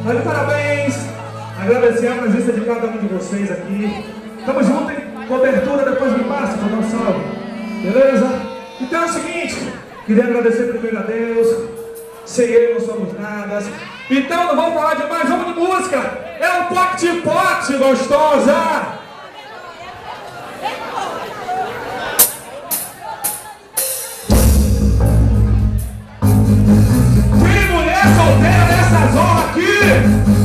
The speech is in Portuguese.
Tá de parabéns. Agradecer a presença de cada um de vocês aqui. Estamos juntos em cobertura, depois me passa para dar um salve. Beleza? Então é o seguinte, queria agradecer primeiro a Deus. Sem Ele não somos nada. Então não vamos falar demais, vamos de música. É um pote-pote gostosa. Tem mulher solteira nessa zona aqui?